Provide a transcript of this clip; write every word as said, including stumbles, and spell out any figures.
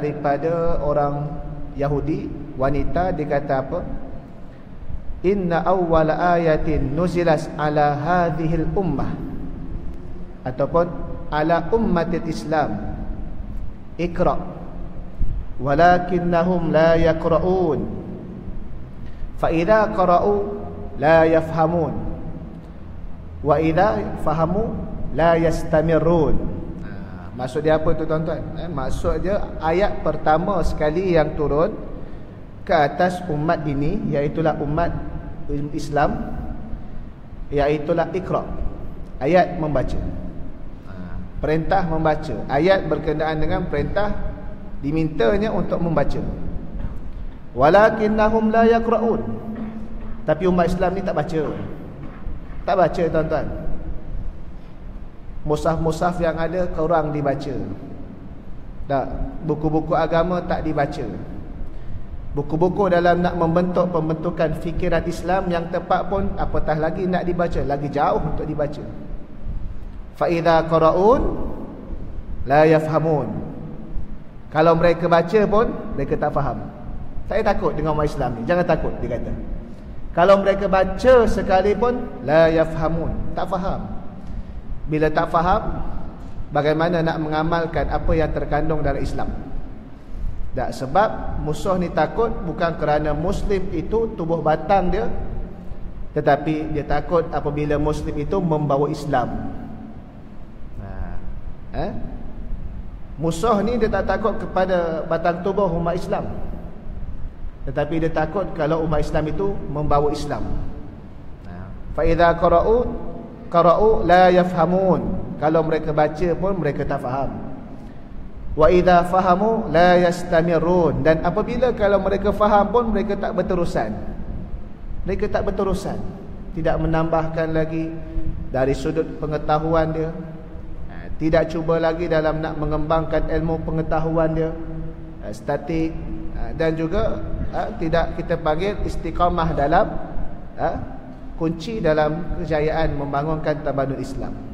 daripada orang Yahudi wanita, dia kata apa? Inna awwal ayatin nuzilas ala hadhil ummah, ataupun ala ummatil Islam, Iqra walakinnahum la yaqra'un fa idza qara'u la yafhamun wa idza fahamu la yastamirun. Ha, maksud dia apa tu tuan-tuan? Eh, maksud dia ayat pertama sekali yang turun ke atas umat ini, iaitulah umat Islam, iaitulah Iqra, ayat membaca, perintah membaca. Ayat berkenaan dengan perintah, dimintanya untuk membaca. Walakinnahum la yaqra'un, tapi umat Islam ni tak baca. Tak baca tuan-tuan. Mushaf-mushaf yang ada kurang dibaca. Tak, buku-buku agama tak dibaca. Buku-buku dalam nak membentuk pembentukan fikiran Islam yang tepat pun apatah lagi nak dibaca, lagi jauh untuk dibaca. Fa idza qara'un la yafhamun. Kalau mereka baca pun mereka tak faham. Saya takut dengan umat Islam ni, jangan takut, dia kata. Kalau mereka baca sekali pun la yafhamun, tak faham. Bila tak faham, bagaimana nak mengamalkan apa yang terkandung dalam Islam? Tak, sebab musuh ni takut bukan kerana Muslim itu tubuh batang dia, tetapi dia takut apabila Muslim itu membawa Islam. Nah, eh? Musuh ni dia tak takut kepada batang tubuh umat Islam, tetapi dia takut kalau umat Islam itu membawa Islam. Fa idza qara'u qara'u la yafhamun. Kalau mereka baca pun mereka tak faham. Wa idza fahamu la yastamirun. Dan apabila kalau mereka faham pun mereka tak berterusan. Mereka tak berterusan, tidak menambahkan lagi dari sudut pengetahuan dia, tidak cuba lagi dalam nak mengembangkan ilmu pengetahuan dia, statik, dan juga tidak kita panggil istiqamah dalam kunci dalam kejayaan membangunkan tamadun Islam.